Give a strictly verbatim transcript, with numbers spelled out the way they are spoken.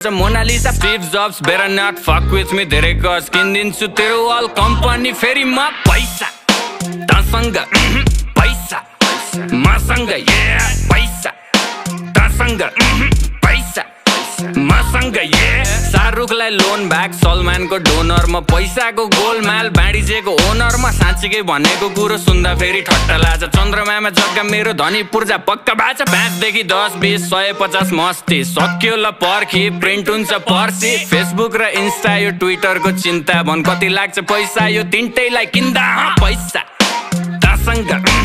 Mona Lisa, Steve Jobs, better not fuck with me. धेरै गज किनिदिन्छु तेरो अल कम्पनी फेरि म पैसा तसँग पैसा मसँग yeah पैसा तसँग पैसा मसँग yeah शाहरुखलाई लोन ब्याक सलमानको डोनर म पैसाको गोलमाल बाँडिजेको ओनर म साँच्चीकै भनेको कुरो सुन्दा फेरि ठट्टा लाग्छ चन्द्रमामा जग्गा मेरो धनी पूर्जा पक्का बाचा पाँचदेखि दस बिस सय पचास मस्ती सक्यो ल पर्खी प्रिन्ट हुन्छ पर्सी फेसबुक र इन्स्टा यो ट्विटरको चिन्ता भन कति लाग्छ पैसा यो तिनटैलाई किन्दा पैसा तसँग